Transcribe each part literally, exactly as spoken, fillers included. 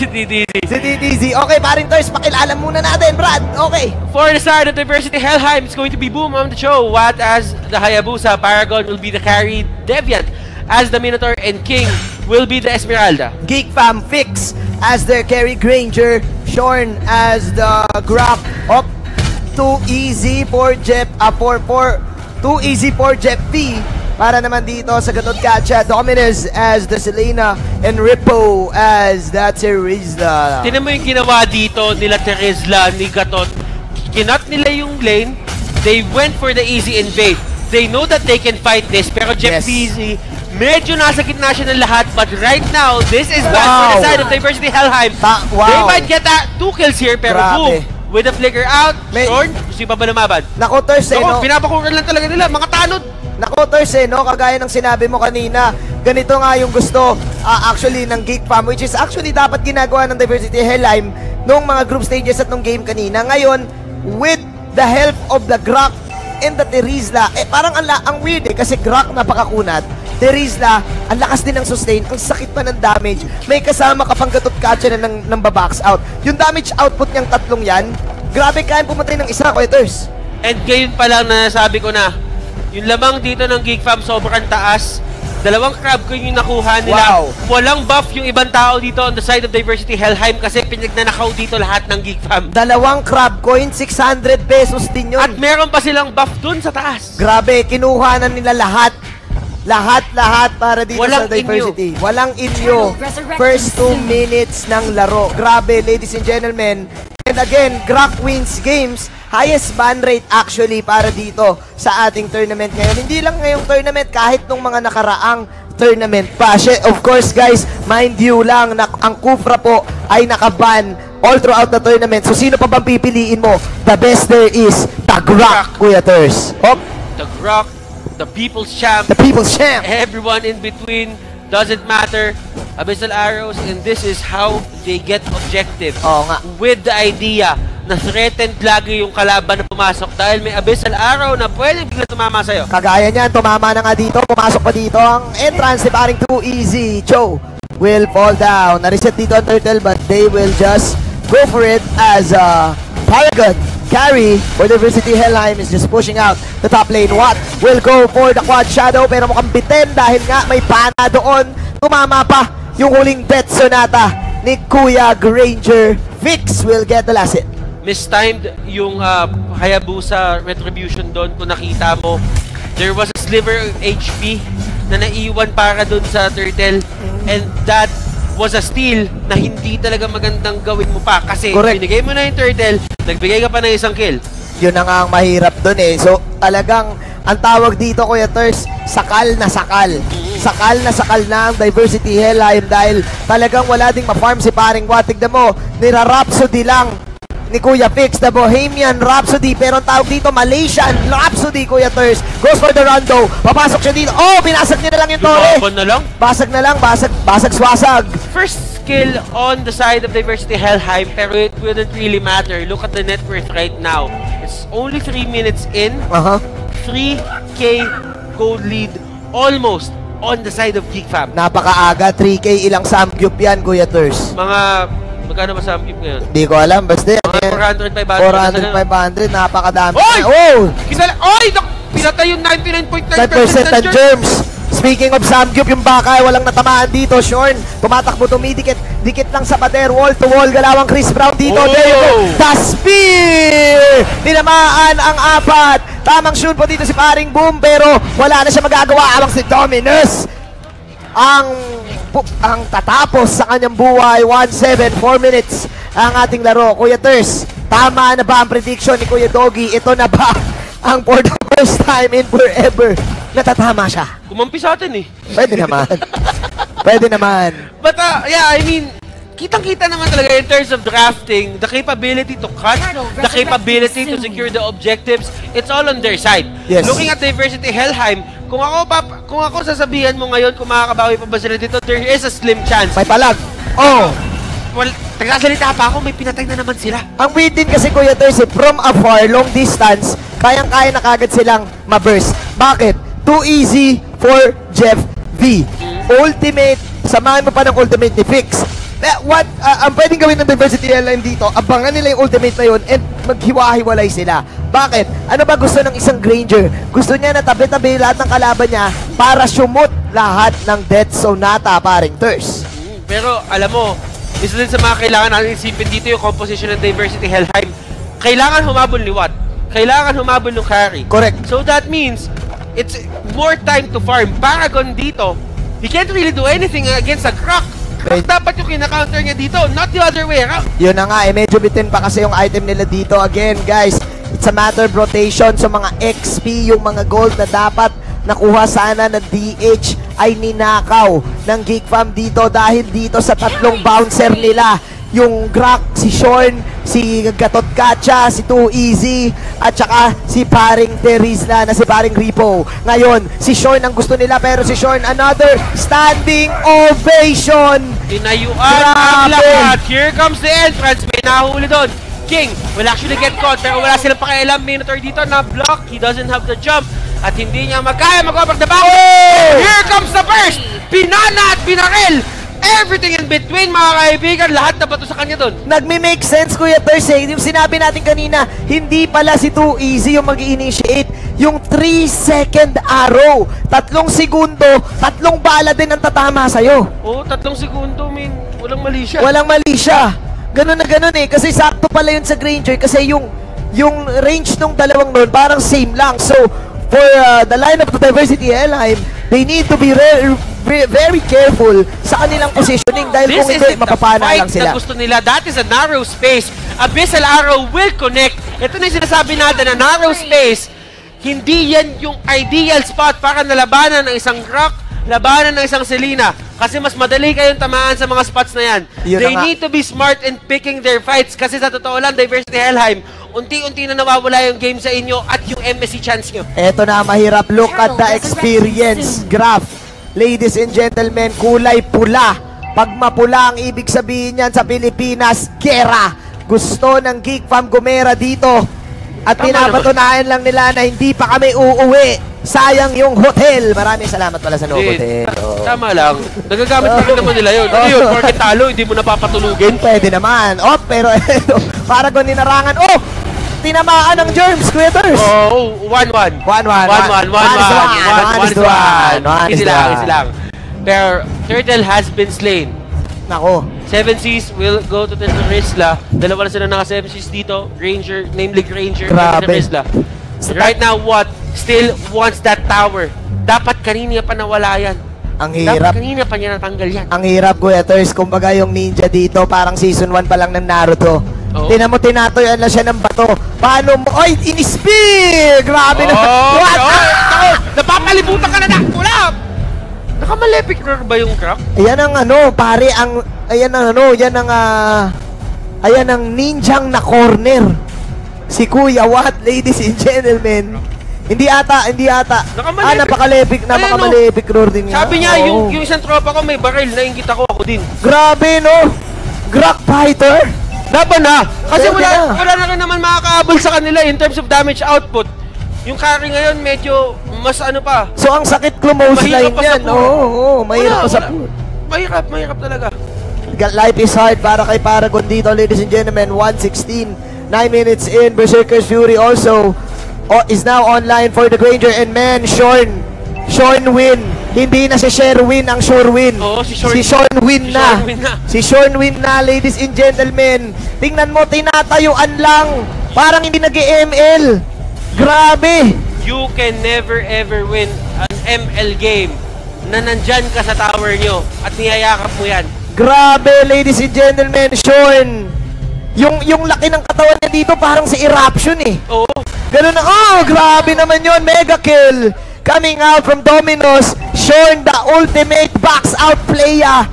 Si D D Z. Si D D Z. Okay, paring Toys, pakilala muna natin, Brad. Okay. For the side of Diversity HELHEIM, it's going to be Boom on the show. Watt as the Hayabusa. Paragon will be the carry. Deviant as the Minotaur. And King will be the Esmeralda. Geek Fam Fix as their carry Granger. Shorn as the Grok. Up. Too easy for Jeff. Uh, for, for, too easy for Jeff V. Para naman dito sa Gatot Gacha, Dominus as the Selena and Rippo as the Terizla. Tinan mo yung ginawa dito nila Terizla, ni Gatot. Kinat nila yung lane, they went for the easy invade. They know that they can fight this, pero Jeff yes. Easy, medyo nasa gitna siya ng lahat, but right now, this is bad wow. for the side of Diversity HELHEIM. Ta wow. They might get that two kills here, pero Grabe. boom! With the flicker out, May... Shorn, gusto pa ba lumaban? Nako, Ters, eh, no? Pinapakuran lang talaga nila, mga tanod! Nako, Ters, eh, no? Kagaya ng sinabi mo kanina, ganito nga yung gusto uh, actually ng Geek Fam, which is actually dapat ginagawa ng Diversity HELHEIM nung mga group stages at nung game kanina. Ngayon, with the help of the Grok and the Terizla, eh parang ang, ang weird eh, kasi Grok napakakunat, Terizla, ang lakas din ng sustain, ang sakit pa ng damage, may kasama ka pang Gatot Gacha na ng, ng babox out. Yung damage output niyang tatlong yan, grabe kayang pumatay ng isa, Queters. And ngayon pa lang na sabi ko na, yung lamang dito ng Geek Fam sobrang taas. Dalawang crab coin yung nakuha nila. Wow. Walang buff yung ibang tao dito on the side of Diversity HELHEIM kasi pinagnanakaw dito lahat ng Geek Fam. Dalawang crab coin, six hundred pesos din yun. At meron pa silang buff dun sa taas. Grabe, kinuha na nila lahat. Lahat-lahat para dito Walang sa Diversity. inyo. Walang inyo. First two minutes ng laro. Grabe, ladies and gentlemen. And again, Grok wins games. Highest ban rate actually para dito sa ating tournament ngayon. Hindi lang ngayong tournament, kahit nung mga nakaraang tournament pa. Of course guys, mind you lang, na ang Kufra po ay nakaban all throughout the tournament. So sino pa bang pipiliin mo? The best there is, the Grok, Kuya Ters. Oh. The Grok, the People's Champ. The People's Champ. Everyone in between, doesn't matter. Abyssal Arrows, and this is how they get objective. Oo nga. With the idea na threatened lagi yung kalaban na pumasok dahil may Abyssal Arrow na pwede bigla tumama sa'yo. Kagaya niyan, tumama na nga dito, pumasok pa dito ang entrance ni paring Too Easy. Joe will fall down. Na-reset dito ang Turtle, but they will just go for it as uh, Paragon carry for Diversity HELHEIM is just pushing out the top lane. Watt will go for the quad shadow, pero mukhang bitin dahil nga may pana doon. Tumama pa yung huling death sonata ni Kuya Granger. Fix will get the last hit. Mistimed yung uh, Hayabusa retribution doon. Kung nakita mo, there was a sliver of H P na naiwan para doon sa Turtle, and that was a steal na hindi talaga magandang gawin mo pa kasi correct. Binigay mo na yung Turtle, nagbigay ka pa ng isang kill. Yun na nga ang mahirap doon eh. So talagang ang tawag dito, Kuya Ters, sakal na sakal. Sakal na sakal na ang Diversity HELHEIM dahil talagang wala ding ma-farm si paring Watt. Tignan mo, nira-Rhapsody lang ni Kuya Fix, the Bohemian Rhapsody, pero ang tawag dito, Malaysian Rhapsody, Kuya Ters. Goes for the rondo, papasok siya dito. Oh, binasag niya na lang yung tore. Lumaban na lang. Basag na lang, basag, basag swasag. First skill on the side of Diversity HELHEIM, pero it wouldn't really matter. Look at the net worth right now. It's only three minutes in. Uh-huh. three K gold lead almost on the side of Geek Fam. Napakaaga, three K ilang samgyup yan, Kuya Ters. Mga, magkano ba samgyup ngayon? Hindi ko alam, basta yan. Mga four hundred, five hundred. four hundred, five hundred, napakadami. Oy! Oh! Kisala, oy! Pinatay yung ninety-nine point nine percent ng germs. Speaking of samgyup, yung baka ay walang natamaan dito. Shorn, tumatakbo, tumidikit. Dikit lang sa pader, wall to wall. Galawang Chris Brown dito. Oh. There you go. The spear! Tinamaan ang apat. Tamang shoot po dito si paring Boom, pero wala na siya magagawa. Abang si Dominus ang ang tatapos sa kanyang buhay. one seven, four minutes ang ating laro. Kuya Ters, tama na ba ang prediction ni Kuya Doggy? Ito na ba ang for the first time in forever natatama siya? Kumampi sa atin eh. Pwede naman. Pwede naman. But uh, yeah, I mean, kitang-kita naman talaga in terms of drafting, the capability to cut, the capability to secure the objectives, it's all on their side. Yes. Looking at Diversity HELHEIM, kung ako, pap kung ako sasabihan mo ngayon kung makakabawi pa ba sila dito, there is a slim chance. May palag. Oh! Well, nagsasalita pa ako, may pinatay na naman sila. Ang weird din kasi, Kuya Ters, from afar, long distance, kayang-kaya na kagad silang ma-burst. Bakit? Too easy for Jeff V. Ultimate, samahan mo pa ng ultimate ni Fix. what, uh, ang pwedeng gawin ng Diversity Helheim dito, abangan nila yung ultimate na yun and maghiwa-hiwalay sila. Bakit? Ano ba gusto ng isang Granger? Gusto niya na tabi-tabi lahat ng kalaban niya para sumut lahat ng Death Sonata, paring Thurs. Pero alam mo, isa din sa mga kailangan natin isipin dito yung composition ng Diversity Helheim. Kailangan humabol ni Watt. Kailangan humabol ng carry. Correct. So that means, it's more time to farm. Paragon dito, he can't really do anything against a Croc. Croc dapat yung kina-counter niya dito, not the other way around. Yun na nga, eh, medyo bitin pa kasi yung item nila dito. Again, guys, it's a matter of rotation. So mga X P, yung mga gold na dapat nakuha sana ng D H ay ninakaw ng Geek Fam dito dahil dito sa tatlong bouncer nila. Yung Grak, si Sean, si Gatot Kacha, si Too Easy, at saka si paring Terizla na si paring Repo. Ngayon, si Sean ang gusto nila pero si Sean another standing ovation. Tinayuan ang lahat. Here comes the entrance. May nahuli doon. King will actually get caught pero wala silang pakialam. Minotaur dito na block. He doesn't have the jump. At hindi niya magkaya mag-over the back. Oh! Here comes the burst! Pinana at binaril! Everything in between, mga kaibigan, lahat na bato sa kanya doon. Nagme-make sense, Kuya Thurs, eh. Yung sinabi natin kanina, hindi pala si Too Easy yung mag-i-initiate. Yung three second arrow. Tatlong segundo, tatlong bala din ang tatama sa'yo. Oo, oh, tatlong segundo, min. Walang mali siya. Walang mali siya. Ganun na ganun eh. Kasi sakto pala yun sa Granger. Kasi yung, yung range nung dalawang nun, parang same lang. So, for uh, the line of the Diversity Helheim, they need to be very, very careful sa kanilang positioning dahil This kung hindi, mapapana lang sila. Na gusto nila. That is a narrow space. Abyssal Arrow will connect. Ito na yung sinasabi natin na narrow space. Hindi yan yung ideal spot para nalabanan ng isang Croc, labanan ng isang Selena. Kasi mas madali kayong tamaan sa mga spots na yan. Yun They na need to be smart in picking their fights. Kasi sa totoo lang, Diversity Helheim, unti-unti na nawawala yung game sa inyo at yung M S C chance nyo. Eto na, mahirap. Look at the experience graph. Ladies and gentlemen, kulay pula. Pag mapula ang ibig sabihin yan sa Pilipinas, gera. Gusto ng Geek Fam gumera dito. At pinapatunayan lang nila na hindi pa kami uuwi. Sayang yung hotel. Maraming salamat pala sa Novotel. Oh. Tama lang. Nagagamit pa rin naman nila yun. Ano yun? Porket talo, hindi mo napapatulugin. Pwede naman. Oh, pero eto, para kung ninarangan. Oh! Tinamaan ng germs, Kuya Thurs. Oh, one one. one one. one one. one one. one one. Easy lang, easy lang. Pero Turtle has been slain. Nako. Seven Seas will go to Terizla. Dalawa na sila naka seven Seas dito. Ranger, namely Ranger and Terizla. Right now, what still wants that tower. Dapat kanina pa nawala yan. Ang hirap. Dapat kanina pa niya natanggal yan. Ang hirap, Kuya Thurs. Kumbaga yung ninja dito, parang season one pa lang ng Naruto. Oh. Tinan mo, tinatoyan na siya ng bato. Paano mo? Oy, in-spear! Grabe na. Oh, what? Oh, oh, napapalibutan ka na na. Wala! Nakamalepik na ba yung Croc? Ayan ang ano, pare, ang, ayan ang ano, yan ang, uh, ayan ang ninjang na corner. Si Kuya Watt, ladies and gentlemen. Hindi ata, hindi ata. Ah, napakalepik, napakamalепик roar din niya. Sabi niya, oh. yung, yung isang tropa ko may baril, nainggit ako, ako din. Grabe, no? Grak fighter? Laban na! Kasi wala, wala na rin naman makakaabol sa kanila in terms of damage output. Yung carry ngayon medyo mas ano pa. So ang sakit close line yan. Oo, oh, oh, mahirap pa sa pool. Mahirap, mahirap talaga. Life is hard para kay Paragon dito, ladies and gentlemen. one sixteen, nine minutes in. Berserker's Fury also oh, is now online for the Granger. And man, Sean, Sean win. Hindi na si Sherwin ang Shorewin. Oo, si Sean, si Sean win si na. Sean win na. Si Sean win na, ladies and gentlemen. Tingnan mo, tinatayuan lang. Parang hindi nag-M L. Grabe. You can never ever win an M L game na nandyan ka sa tower nyo at niyayakap mo yan. Grabe, ladies and gentlemen. Sean, yung, yung laki ng katawan niya dito parang si Eruption eh. Oo. Ganun na, oh, grabe naman yun. Mega kill. Coming out from Dominos, Sean, the ultimate box out player.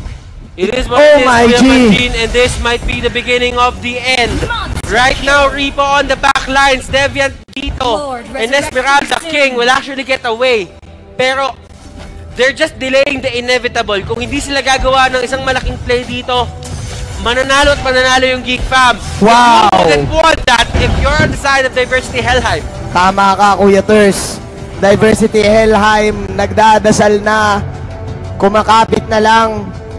It is what oh it is, my G. And this might be the beginning of the end. Right now, Repo on the back lines, Deviant dito, and Esmeralda King will actually get away. Pero, they're just delaying the inevitable. Kung hindi sila gagawa ng isang malaking play dito, mananalo at mananalo yung Geek Fam. Wow! You wouldn't want that if you're on the side of Diversity Helheim. Tama ka, Kuya Thurs. Diversity Helheim, nagdadasal na, kumakapit na lang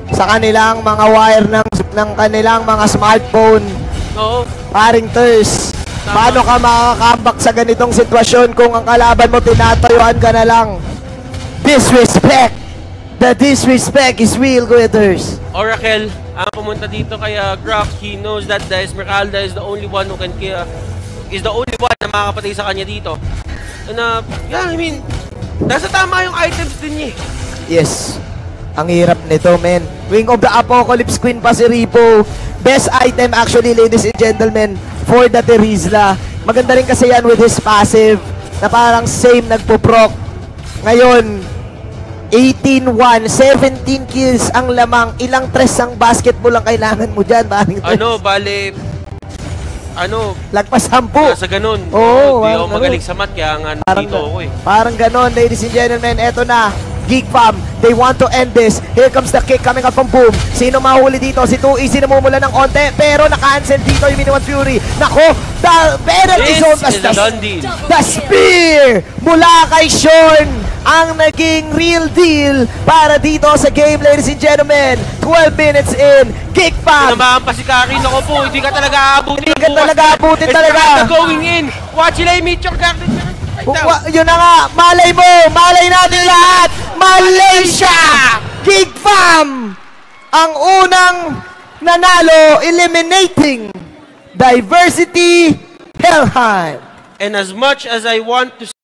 sa kanilang mga wire ng, ng kanilang mga smartphone. Oo. Paring Ters, paano ka makakambak sa ganitong sitwasyon kung ang kalaban mo tinatayuan ka na lang? Disrespect! The disrespect is real, Kuya Ters. Oracle, ang pumunta dito kay uh, Grok, he knows that the Esmeralda is the only one who can kill, uh, is the only one na makakapatay sa kanya dito. And uh, yeah, I mean, nasa tama yung items din niya. Yes. Ang hirap nito, men. Wing of the Apocalypse Queen pa si Ripo. Best item actually, ladies and gentlemen, for the Terizla. Maganda rin kasi yan with his passive na parang same nagpo-proc. Ngayon, eighteen one, seventeen kills ang lamang. Ilang tres ang basketball ang kailangan mo dyan. Ano, bale, ano, lagpas sampu. Nasa ganun. Oo, Di ako ano, magaling sa mat, kaya nga dito ako eh. Parang ganon, ladies and gentlemen. Eto na, Geek Fam, they want to end this. Here comes the kick coming up from Boom. Sino mahuli dito? Si two Easy namumula ng onte, pero naka-cancel dito yung Miniwan Fury. Nako, the penalty zone. This is a done deal. The spear mula kay Sean ang naging real deal para dito sa game, ladies and gentlemen. twelve minutes in, Geek Fam. Pinamahan pa si Karin. Ako po, hindi ka talaga aabutin. Hindi ka talaga aabutin talaga. It's going in. Watch sila yung meet your garden. Right, yun na nga, malay mo, malay natin lahat, Malaysia! Geek Fam! Ang unang nanalo, eliminating Diversity HELHEIM. And as much as I want to